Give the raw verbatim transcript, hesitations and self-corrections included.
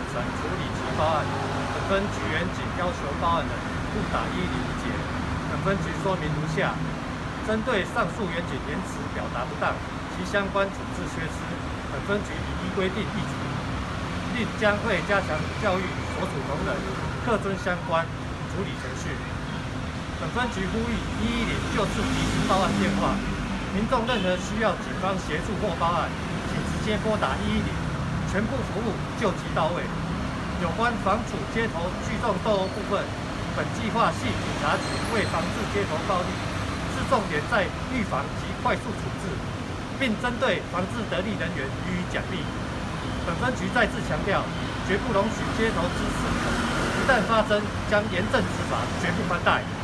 程处理其报案。本分局员警要求报案人勿打一一零一节。本分局说明如下：针对上述员警言辞表达不当，其相关处置缺失，本分局已依规定议处，并将会加强教育所属同仁，恪遵相关处理程序。本分局呼吁一一零就是即时报案电话，民众任何需要警方协助或报案，请直接拨打一一零，全部服务就机到位。有关防处街头聚众斗殴部分，本计划系警察局为防治街头暴力，是重点在预防及快速处置，并针对防治得利人员予以奖励。本分局再次强调，绝不容许街头之事，一旦发生，将严正执法，绝不宽待。